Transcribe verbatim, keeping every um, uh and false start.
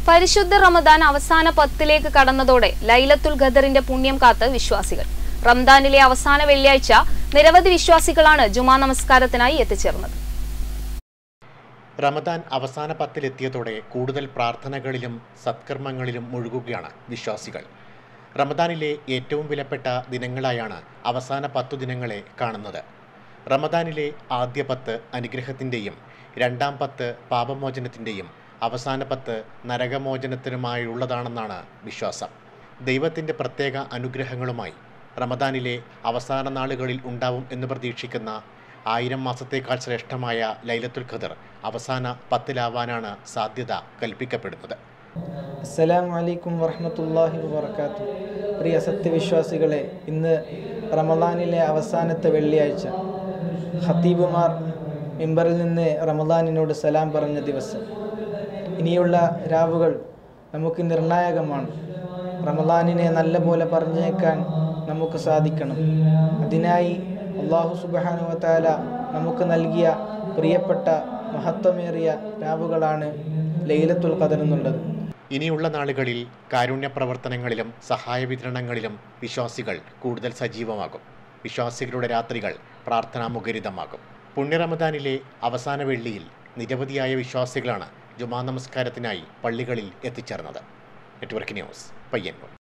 പരിശുദ്ധ റമദാൻ അവസാന പത്തിലേക്ക് കടന്നതോടെ ലൈലത്തുൽ ഖദറിന്റെ പുണ്യം കാത്ത് വിശ്വാസികൾ. റംദാനിലെ അവസാന വെള്ളിയാഴ്ച നിരവധി വിശ്വാസികളാണ് ജുമാ നമസ്കാരത്തിനായി എത്തിച്ചേർന്നത്. റമദാൻ അവസാന പത്തിലെത്തിയതോടെ കൂടുതൽ പ്രാർത്ഥനകളിലും സത്കർമ്മങ്ങളിലും മുഴുകുകയാണ് വിശ്വാസികൾ. റമദാനിലെ ഏറ്റവും വിലപ്പെട്ട ദിനങ്ങളായാണ് അവസാന പത്തു ദിനങ്ങളെ കാണുന്നത്. റമദാനിലെ ആദ്യ പത്ത് അനുഗ്രഹത്തിൻ്റെയും രണ്ടാം പത്ത് പാപമോചനത്തിൻ്റെയും അവസാന പത്ത് നരകമോചനത്തിനുമായുള്ളതാണെന്നാണ് വിശ്വാസം. ദൈവത്തിൻ്റെ പ്രത്യേക അനുഗ്രഹങ്ങളുമായി റമദാനിലെ അവസാന നാളുകളിൽ ഉണ്ടാവും എന്ന് പ്രതീക്ഷിക്കുന്ന ആയിരം മാസത്തേക്കാൾ ശ്രേഷ്ഠമായ ലൈലത്തുൽ ഖദർ അവസാന പത്തിലാവാനാണ് സാധ്യത കൽപ്പിക്കപ്പെടുന്നത്. അസ്സലാമു അലൈക്കും വറഹ്മത്തുള്ളാഹി വബറകാതുഹു. പ്രിയ സത്യവിശ്വാസികളെ, ഇന്ന് റമദാനിലെ അവസാനത്തെ വെള്ളിയാഴ്ച. ഖതീബുമാർ മിമ്പറിൽ നിന്ന് റമദാനിനോട് സലാം പറഞ്ഞ ദിവസം. ഇനിയുള്ള രാവുകൾ നമുക്ക് നിർണായകമാണ്. റമദാനിനെ നല്ല പോലെ പറഞ്ഞേക്കാൻ നമുക്ക് സാധിക്കണം. അതിനായി അല്ലാഹു സുബ്ഹാനഹു വ തആല നമുക്ക് നൽകിയ പ്രിയപ്പെട്ട മഹത്വമേറിയ രാവുകളാണ് ലൈലത്തുൽ ഖദർ എന്നുള്ളത്. ഇനിയുള്ള നാളുകളിൽ കാരുണ്യ പ്രവർത്തനങ്ങളിലും സഹായ വിതരണങ്ങളിലും വിശ്വാസികൾ കൂടുതൽ സജീവമാകും. വിശ്വാസികളുടെ രാത്രികൾ പ്രാർത്ഥനാമുഖരിതമാകും. പുണ്യ റമദാനിലെ അവസാന വെള്ളിയിൽ നിരവധിയായ വിശ്വാസികളാണ് ജുമാ നമസ്കാരത്തിനായി പള്ളികളിൽ എത്തിച്ചേർന്നത്. Network news, Payyanur.